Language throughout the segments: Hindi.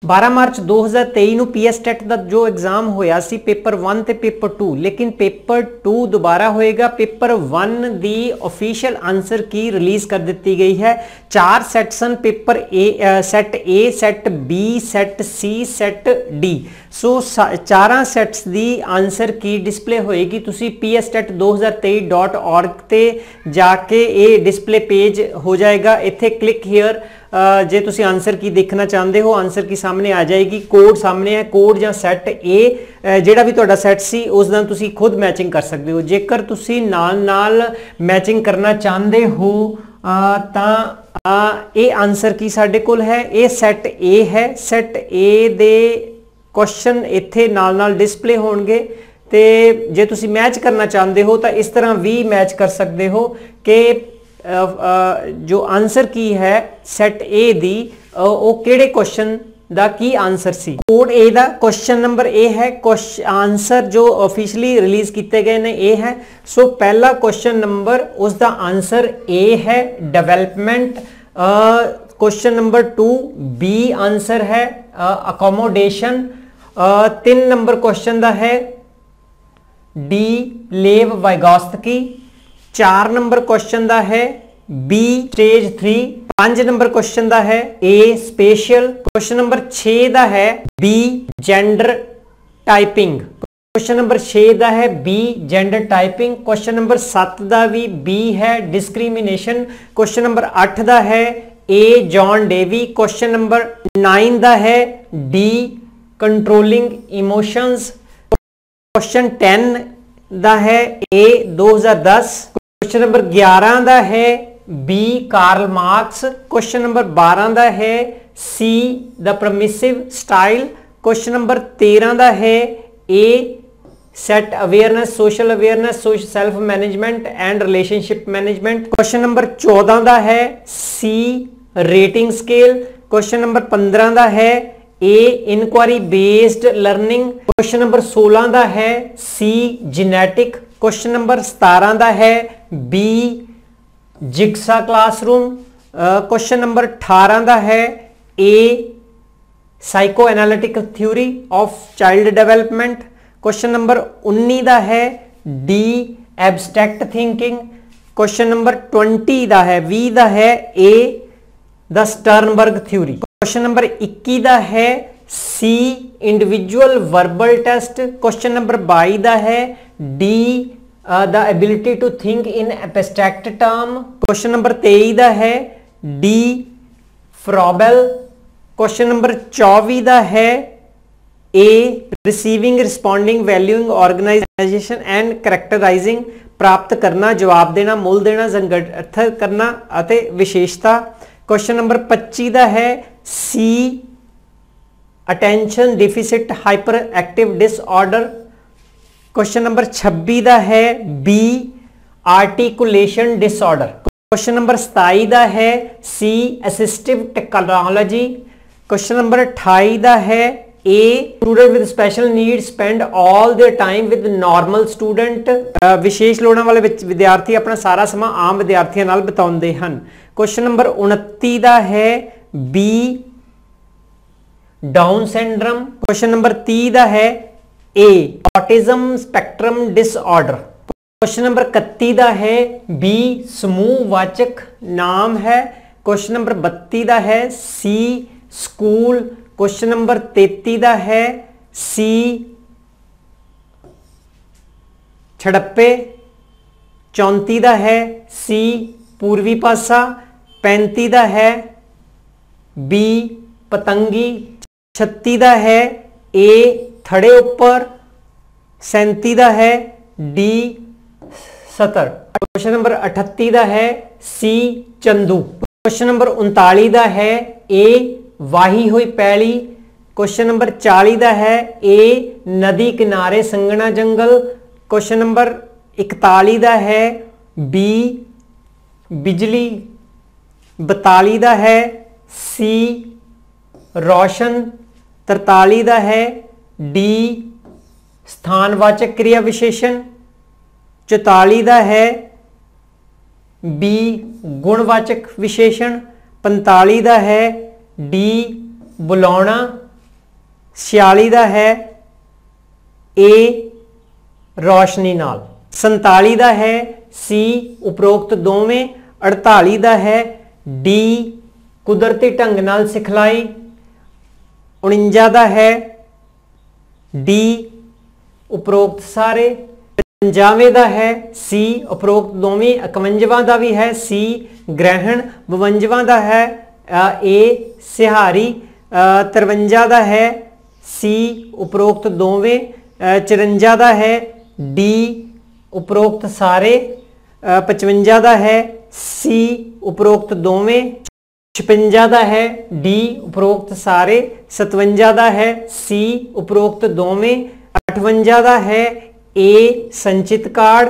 12 ਮਾਰਚ 2023 ਨੂੰ ਪੀਐਸਟੈਟ ਦਾ ਜੋ ਐਗਜ਼ਾਮ ਹੋਇਆ ਸੀ पेपर 1 ਤੇ पेपर 2, लेकिन पेपर 2 दोबारा होएगा। पेपर 1 ਦੀ ऑफिशियल आंसर की रिलीज कर दी गई है। 4 सैट सन, paper set A, set B, set C, set D. So 4 sets की आंसर की डिस्पले होएगी। तुसी pstet2023.org ਤੇ जाके ये डिस्पले पेज हो जाएगा। इत्थे क्लिक हियर जे तुसी आंसर की देखना चाहते हो, आंसर की सामने आ जाएगी। कोड सामने है, कोड या सैट ए ਜਿਹੜਾ ਵੀ ਤੁਹਾਡਾ ਸੈੱਟ ਸੀ ਉਸ ਨਾਲ ਤੁਸੀਂ ਖੁਦ ਮੈਚਿੰਗ ਕਰ ਸਕਦੇ ਹੋ। ਜੇਕਰ ਤੁਸੀਂ ਨਾਲ ਮੈਚਿੰਗ ਕਰਨਾ ਚਾਹੁੰਦੇ ਹੋ ਤਾਂ ਇਹ ਆਨਸਰ ਕੀ ਸਾਡੇ ਕੋਲ ਹੈ, ਇਹ ਸੈੱਟ ਏ ਹੈ। ਸੈੱਟ ਏ ਦੇ ਕੁਐਸਚਨ ਇੱਥੇ ਨਾਲ ਡਿਸਪਲੇ ਹੋਣਗੇ ਤੇ ਜੇ ਤੁਸੀਂ ਮੈਚ ਕਰਨਾ ਚਾਹੁੰਦੇ ਹੋ ਤਾਂ ਇਸ ਤਰ੍ਹਾਂ ਵੀ ਮੈਚ ਕਰ ਸਕਦੇ ਹੋ ਕਿ जो आंसर की है सैट ए दी वो किहड़े क्वेश्चन दा की आंसर सी। कोड ए दा क्वेश्चन नंबर ए है, आंसर जो ऑफिशियली रिलीज किए गए ने ए है। सो पहला क्वेश्चन नंबर उसका आंसर ए है, development. Question number 2 B answer है, अकोमोडेशन। 3 नंबर क्वेश्चन दा है डी, लेव वाइगोत्स्की। 4 नंबर क्वेश्चन दा है बी, स्टेज 3। 5 नंबर क्वेश्चन दा है ए, स्पेशल। क्वेश्चन नंबर 6 दा है B, gender typing. Question number 6 दा है B, gender typing. Question number 7 दा भी बी है, डिस्क्रिमिनेशन। क्वेश्चन नंबर 8 दा है A, John Dewey. Question number 9 दा है डी, कंट्रोलिंग इमोशंस। क्वेश्चन 10 दा है ए, 2010। क्वेश्चन नंबर 11 दा है B, Karl Marx. Question number 12 दा है C, the permissive style. Question number 13 दा है A, set awareness, social awareness, self management and relationship management. Question number 14 दा है C, rating scale. Question number 15 दा है A, inquiry based learning. Question number 16 दा है सी, जेनेटिक। क्वेश्चन नंबर 17 दा है B, jigsaw classroom. Question number 18 दा है A, psycho analytical theory of child development. Question number 19 दा है D, abstract thinking. Question number 20 दा है 20 दा है A, the Sternberg theory. Question number 21 दा है C, individual verbal test. Question number 22 दा है D, the ability to think in abstract term. Question number 23 दा है डी, फ्रॉबेल। क्वेश्चन नंबर 24 दा है A, receiving, responding, valuing, organisation and characterising. प्राप्त करना, जवाब देना, मुल देना, संगठित करना अते विशेषता। क्वेश्चन नंबर 25 दा है C, attention deficit hyper active disorder. Question number 26 दा है B, articulation disorder. Question number 27 दा है C, assistive technology. Question number 28 दा है A, student with special need spend all their time with normal student. विशेष लोड़ां वाले विद्यार्थी अपना सारा समा आम विद्यार्थियों नाल बिताउंदे हन। क्वेश्चन नंबर 29 दा है B, Down syndrome. Question number 30 दा है A, autism spectrum disorder. Question number 31 दा है बी, समूहवाचक नाम है। क्वेश्चन नंबर 32 दा है सी, स्कूल। क्वेश्चन नंबर 33 दा है सी, छड़प्पे। 34 दा है सी, पूर्वी पासा। 35 दा है बी, पतंगी। 36 दा है ए, थड़े ऊपर। 37 दा है डी, सतर। क्वेश्चन नंबर 38 दा है सी, चंदू। क्वेश्चन नंबर 39 दा है ए, वाही हुई पैली। क्वेश्चन नंबर 40 दा है ए, नदी किनारे संगना जंगल। क्वेश्चन नंबर 41 दा है बी, बिजली। 42 दा है सी, रोशन। 43 दा है डी, स्थानवाचक क्रिया विशेषण। 44 दा है बी, गुणवाचक विशेषण। 45 दा है डी, बुलाना। 46 ਦਾ ਹੈ A रोशनी नाल, 47 ਦਾ ਹੈ C उपरोक्त दोवें, 48 ਦਾ ਹੈ D कुदरती ढंग नाल सिखलाई, 49 ਦਾ है D उपरोक्त सारे, 55 ਦਾ है C उपरोक्त दोवें, 51 ਦਾ भी है C ग्रहण, 52 ਦਾ है A सिहारी, 53 ਦਾ है C उपरोक्त दोवें, 54 ਦਾ है D उपरोक्त सारे, 55 ਦਾ है C उपरोक्त दोवें, 56 ਦਾ है D उपरोक्त सारे, 57 ਦਾ है C उपरोक्त दोवें, 58 ਦਾ है A संचित कार्ड,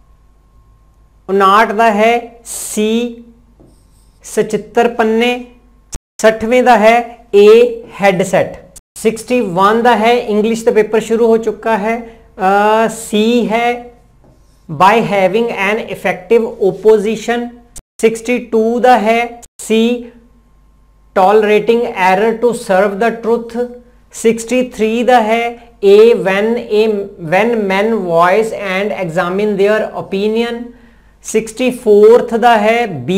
59 ਦਾ है C सचित्र पन्ने, 60वें ਦਾ है A हैडसेट, 61 ਦਾ है इंग्लिश का पेपर शुरू हो चुका है, C है by having an effective opposition, 62 ਦਾ है C tolerating error to serve the truth, 63 ਦਾ है A when men voice and examine their opinion, 64th ਦਾ है B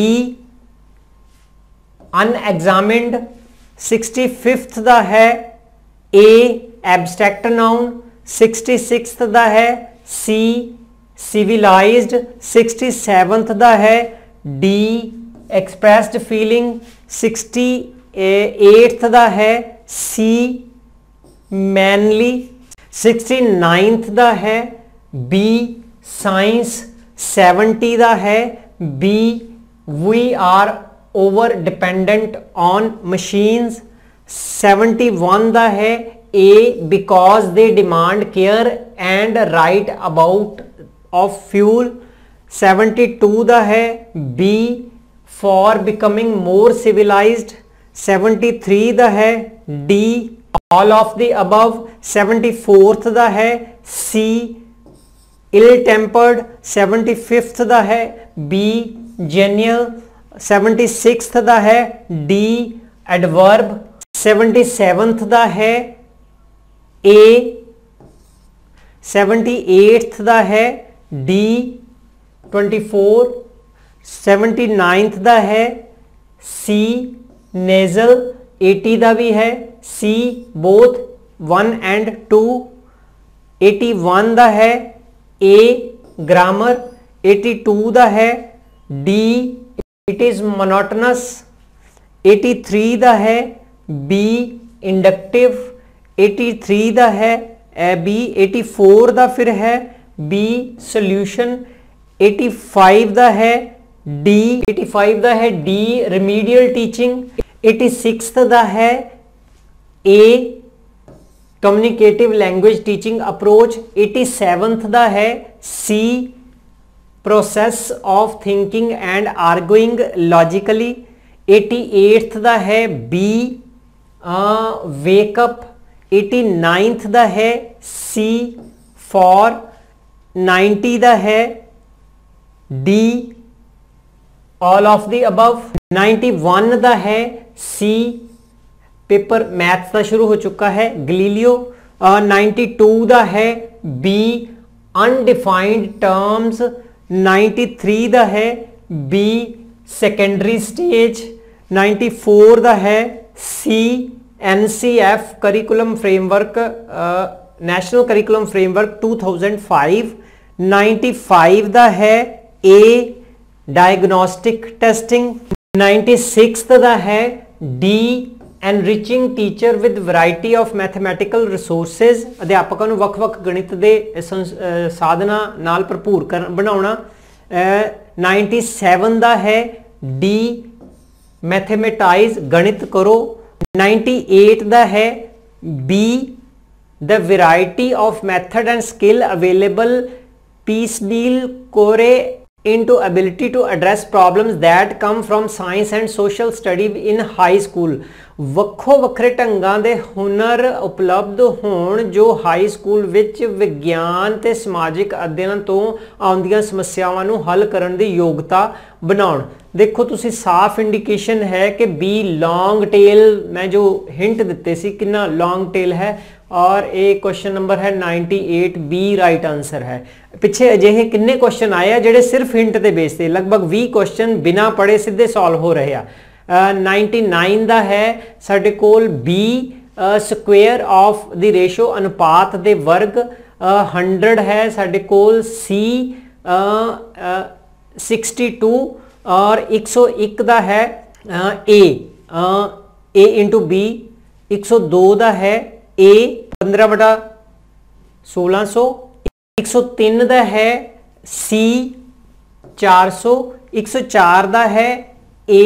unexamined, 65th ਦਾ है A abstract noun, 66th ਦਾ है C civilized, 67th ਦਾ है D expressed feeling, 68th ਦਾ है C manly, 69th ਦਾ है B science, 70 ਦਾ है B we are over dependent on machines, 71 ਦਾ है A because they demand care and right about of fuel, 72 ਦਾ है B for becoming more civilized, 73 ਦਾ है D all of the above, 74th ਦਾ है C ill tempered, 75th ਦਾ है B genial, 76th ਦਾ है D adverb, 77th ਦਾ है A, 78th ਦਾ है D 24, 79th ਦਾ है C nasal, 80 ਦਾ भी है C both 1 and 2, 81 ਦਾ है A grammar, 82 ਦਾ है D it is monotonous, 83 ਦਾ है B inductive, 83 ਦਾ है B, 84 ਦਾ ਫਿਰ है B solution, 85 ਦਾ है D, 85 ਦਾ है D remedial teaching, 86 ਦਾ है A communicative language teaching approach, 87th ਦਾ है C process of thinking and arguing logically, 88th ਦਾ है B wake up, 89th ਦਾ है C for, 90 ਦਾ है D all of the above, 91 ਦਾ है C पेपर मैथ्स का शुरू हो चुका है गलीलियो, 92 ਦਾ है B undefined terms, 93 ਦਾ है B secondary stage, 94 ਦਾ है C NCF curriculum framework national curriculum framework 2005, 95 ਦਾ है A diagnostic testing, 96 ਦਾ है D enriching teacher with variety of mathematical resources, ਅਧਿਆਪਕਾਂ ਨੂੰ ਵੱਖ-ਵੱਖ ਗਣਿਤ ਦੇ ਸਾਧਨਾਂ ਨਾਲ ਭਰਪੂਰ ਬਣਾਉਣਾ, 97 ਦਾ है D mathematize ਗਣਿਤ ਕਰੋ, 98 ਦਾ है B the variety of method and skill available piecemeal core into ability to address problems that come from science and social study in high school, ਵੱਖੋ ਵੱਖਰੇ ਢੰਗਾਂ ਦੇ ਹੁਨਰ ਉਪਲਬਧ ਹੋਣ ਜੋ ਹਾਈ ਸਕੂਲ ਵਿੱਚ ਵਿਗਿਆਨ ਤੇ ਸਮਾਜਿਕ ਅਧਿਐਨ ਤੋਂ ਆਉਂਦੀਆਂ ਸਮੱਸਿਆਵਾਂ ਨੂੰ ਹੱਲ ਕਰਨ ਦੀ ਯੋਗਤਾ ਬਣਾਉਣ। देखो तुसी साफ इंडिकेशन है कि बी लॉन्ग टेल, मैं जो हिंट दिते सी कितना लॉन्ग टेल है, और ए क्वेश्चन नंबर है 98 बी राइट आंसर है। पिछे अजिहे किन्ने क्वेश्चन आए जेडे सिर्फ हिंट दे बेस ते, लगभग 20 क्वेश्चन बिना पढ़े सीधे सॉल्व हो रहे आ। 99 दा है साडे कोल B square of the ratio अनुपात दे वर्ग, 100 है साडे कोल सी 62 और 101 दा है ए इंटू बी, 102 दा है ए 15/1600, 103 दा है सी 400, 104 दा है ए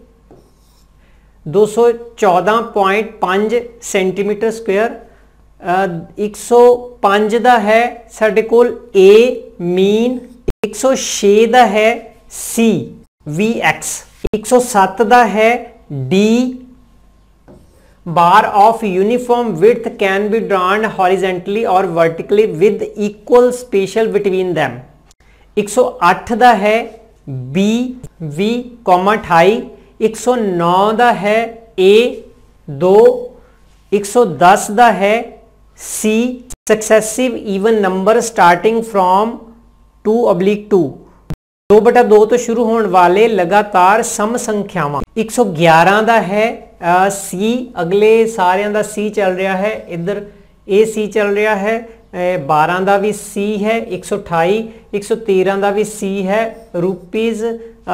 214.5 सेंटीमीटर स्क्वेयर, 105 दा है साडे कोल ए मीन, 106 दा है सी वी एक्स, 107 दा है D bar of uniform width can be drawn horizontally और vertically with equal special between them, 108 दा है बी वी कॉमा 28, 109 दा है ए 2, 110 दा है C successive even number starting from 2/2, 2/2 तो शुरू होने वाले लगातार सम संख्यावां, 111 दा है सी, अगले सारे दा सी चल रहा है, इधर ए सी चल रहा है, 12 दा भी सी है, 128, 113 दा भी सी है, रुपीज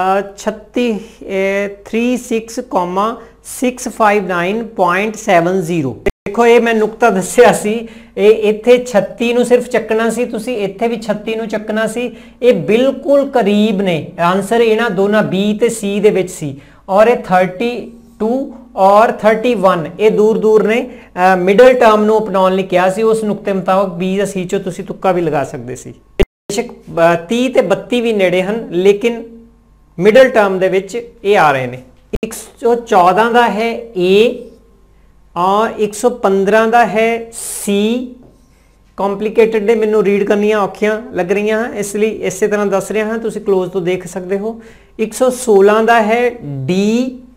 36,659.70। देखो ये मैं नुकता दस्या सी, इत्थे 36 नूं सिर्फ चकना सी, तुसी इत्थे भी 36 नूं चकना सी, ये बिल्कुल करीब ने आंसर इन्हां दोनों बी ते सी दे विच सी, और ये 32 और 31 ये दूर दूर ने, मिडल टर्म नूं अपनाउण लई किहा सी, उस नुकते मुताबिक बी या सी चो तुसी तुक्का भी लगा सकदे सी। बेशक 30 ते 32 भी नेड़े हन, लेकिन मिडल टर्म दे विच ये आ रहे ने। 114 दा है ए और 115 दा है सी, कॉम्प्लीकेटेड ने मैनू रीड करनियां औखियां लग रही हैं, इसलिए इस तरह दस रहा हाँ, तुसी क्लोज तो देख सकते हो। 116 दा है डी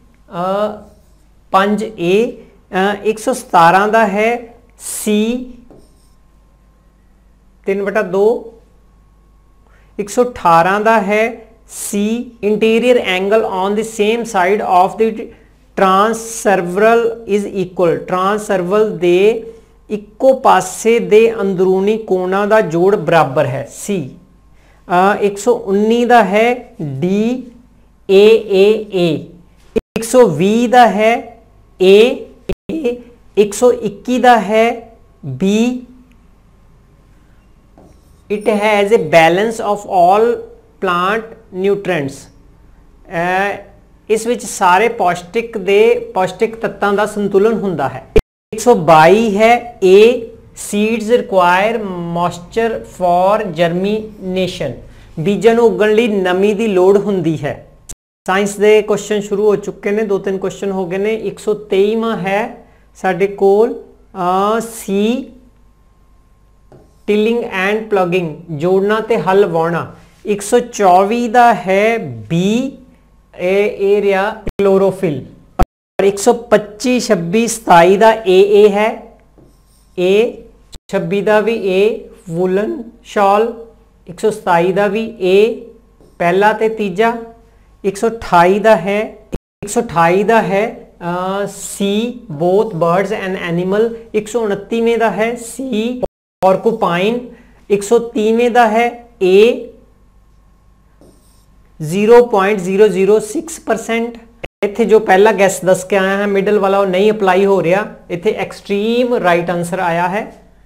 5A, 117 दा है सी 3/2, 118 दा है C interior angle on the same side of the transversal is equal, transversal दे इक्को पासे दे अंदरूनी कोणा दा जोड़ बराबर है सी। 119 दा है डी ए, 120 दा है ए, 121 दा है B, it has a balance of all plant nutrients, इस विच सारे पौष्टिक तत्तां दा संतुलन हुंदा है। 122 है A, seeds require moisture for germination, बीजां नूं उगण लई नमी दी लोड़ हुंदी है। साइंस दे क्वेश्चन शुरू हो चुके हैं, 2-3 क्वेश्चन हो गए ने। 123वां है साडे कोल सी टिलिंग एंड प्लगिंग, जोड़ना ते हल वाउणा। 124 दा है बी एरिया क्लोरोफिल, और 125, 26, 27 दा ए है, ए 26 दा भी ए वुलन शॉल, 127 दा भी ए पहला ते तीजा, 128 दा है, 128 दा है C both birds and animal, 129वें दा है सी ऑर्कोपाइन, 130वें दा है ए 0.006%। इत्थे जो पहला गैस दस के आया है मिडल वाला वो नहीं अप्लाई हो रहा, इत्थे एक्सट्रीम राइट आंसर आया है।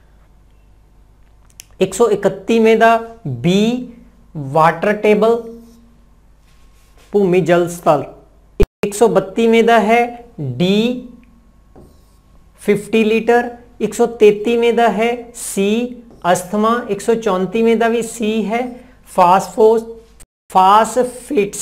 131वें दा बी वाटर टेबल, भूमि जल स्थल। 132वें दा है डी 50 लीटर, 133वें दा है सी अस्थमा, 134वें दा भी सी है फास्फेट्स,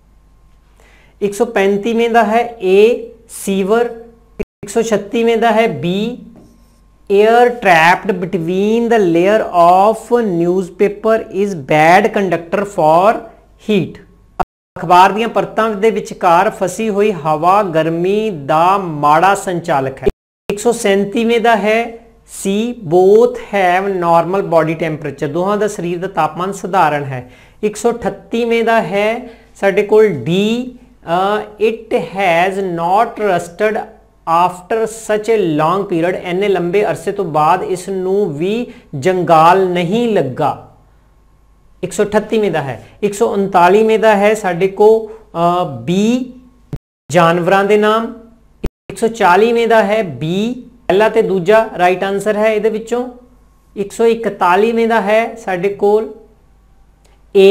135वें दा है ए सीवर, 136वें दा है B air trapped between the layer of newspaper is bad conductor for heat. ਅਖਬਾਰ ਦੀਆਂ ਪਰਤਾਂ ਦੇ ਵਿਚਕਾਰ ਫਸੀ ਹੋਈ ਹਵਾ ਗਰਮੀ ਦਾ ਮਾੜਾ ਸੰਚਾਲਕ ਹੈ। 137ਵੇਂ ਦਾ ਹੈ C, both have normal body temperature, ਦੋਹਾਂ ਦਾ ਸਰੀਰ ਦਾ ਤਾਪਮਾਨ ਸਧਾਰਨ ਹੈ। 138ਵੇਂ ਦਾ ਹੈ ਸਾਡੇ ਕੋਲ D, it has not rusted after such a long period, ਇੰਨੇ ਲੰਬੇ ਅਰਸੇ ਤੋਂ ਬਾਅਦ ਇਸ ਨੂੰ ਵੀ ਜੰਗਾਲ ਨਹੀਂ ਲੱਗਾ। 138ਵੇਂ ਦਾ ਹੈ। 139ਵੇਂ ਦਾ ਹੈ ਸਾਡੇ ਕੋ B, ਜਾਨਵਰਾਂ ਦੇ ਨਾਮ। 140ਵੇਂ ਦਾ ਹੈ B, ਪਹਿਲਾ ਤੇ ਦੂਜਾ ਰਾਈਟ ਆਨਸਰ ਹੈ ਇਹਦੇ ਵਿੱਚੋਂ। 141ਵੇਂ ਦਾ ਹੈ ਸਾਡੇ ਕੋਲ A,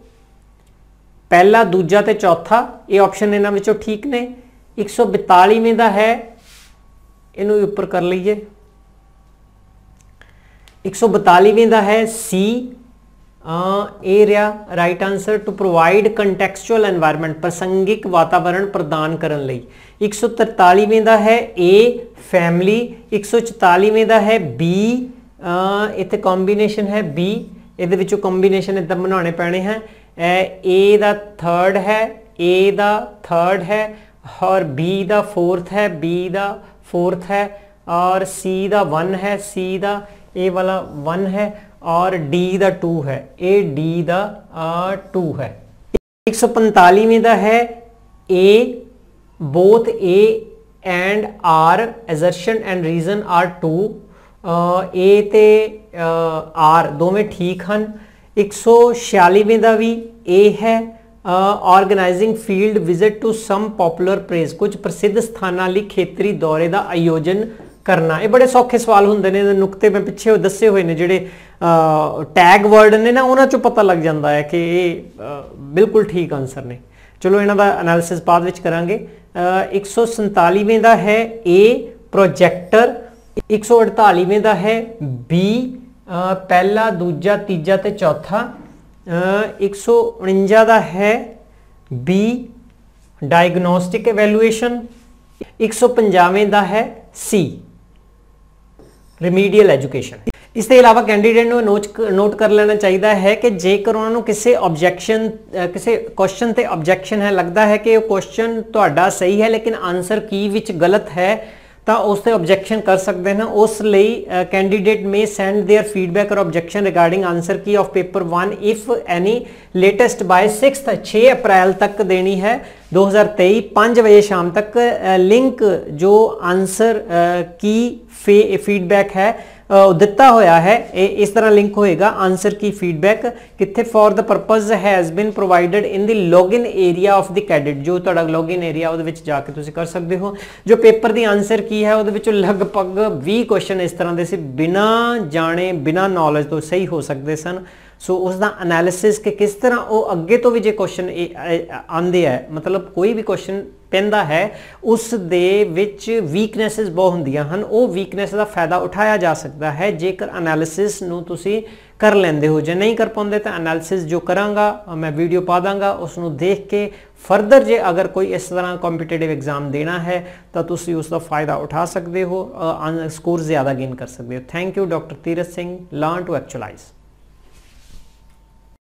ਪਹਿਲਾ ਦੂਜਾ ਤੇ ਚੌਥਾ, ਇਹ ਆਪਸ਼ਨ ਇਹਨਾਂ ਵਿੱਚੋਂ ਠੀਕ ਨੇ। 142ਵੇਂ ਦਾ ਹੈ, ਇਹਨੂੰ ਉੱਪਰ ਕਰ ਲਈਏ। 142ਵੇਂ ਦਾ ਹੈ C, ਇਹ ਰਿਹਾ right answer, to provide contextual environment, ਪ੍ਰਸੰਗਿਕ ਵਾਤਾਵਰਣ ਪ੍ਰਦਾਨ ਕਰਨ ਲਈ। 143ਵੇਂ ਦਾ ਹੈ A, ਫੈਮਿਲੀ। 144ਵੇਂ ਦਾ ਹੈ B, ਇੱਥੇ ਕੰਬੀਨੇਸ਼ਨ ਹੈ B, ਇਹਦੇ ਵਿੱਚੋਂ ਕੰਬੀਨੇਸ਼ਨ ਇਦਾਂ ਬਣਾਉਣੇ ਪੈਣੇ ਹੈ। A ਦਾ ਥਰਡ ਹੈ, A ਦਾ ਥਰਡ ਹੈ, और B ਦਾ फोर्थ है, B ਦਾ फोर्थ है, और C ਦਾ 1 है, C ਦਾ A वाला 1 है, और D ਦਾ 2 है, A D ਦਾ 2 है। 145वीं ਦਾ है A, both A and R, assertion and reason are true, A ਤੇ R ਦੋਵੇਂ ਠੀਕ ਹਨ। 146वीं ਦਾ ਵੀ A है, organising field visit to some popular place, कुछ प्रसिद्ध स्थानां लई खेतरी दौरे का आयोजन करना। ये बड़े सौखे सवाल होंदे ने, नुकते मैं पिछे दसे हुए ने, जिहड़े टैग वर्ड ने ना, उन्हां चों पता लग जाता है कि ये बिल्कुल ठीक आंसर ने। चलो इन्हां दा एनालिसिस बाद विच करांगे। 147वें दा है A, प्रोजैक्टर। 148वें दा है B, पहला दूजा तीजा ते चौथा। 149 ਦਾ है B, डायग्नोस्टिक एवैल्यूएशन। 150वें ਦਾ है C, रिमीडियल एजुकेशन। इस के अलावा कैंडीडेट ਨੂੰ नोट कर लेना चाहिए है कि जेकर उन्होंने किसी ऑब्जैक्शन, किसी क्वेश्चन ते ऑब्जैक्शन है, लगता है कि क्वेश्चन तुहाडा सही है लेकिन आंसर की विच गलत है, तो उससे ऑब्जैक्शन कर सकते हैं। उस लिए candidate may send their feedback और objection regarding answer key of paper 1 if any latest by 6 April तक देनी है 2023 5 बजे शाम तक। लिंक जो आंसर की फीडबैक है दिता होया है, इस तरह लिंक होएगा। आंसर की फीडबैक कितने for the purpose has been provided in the login area of the candidate, जो तुहाडा लॉगिन एरिया उहदे विच जाके तुसीं कर सकते हो। जो पेपर दी आंसर की है उहदे विचों लगभग 20 क्वेश्चन इस तरह दे सी बिना जाने बिना नॉलेज तो सही हो सकते सन। सो उसका एनालिसिस कि किस तरह वो अगे तो भी जो क्वेश्चन आते हैं, मतलब कोई भी क्वेश्चन पैंदा है उस दे विच वीकनेसिस बहुत होंदियां हन, वो वीकनेस का फायदा उठाया जा सकता है जेकर एनालिसिस नूं तुसीं कर लेंदे हो। जे नहीं कर पाते तो एनालिसिस जो करांगा मैं वीडियो पा दांगा, उसनूं देख के फरदर जे अगर कोई इस तरह कॉम्पीटेटिव एग्जाम देना है तो तुसीं उसका फायदा उठा सकते हो, स्कोर ज़्यादा गेन कर सकते हो। Thank you doctor Tirath Singh, learn to actualise.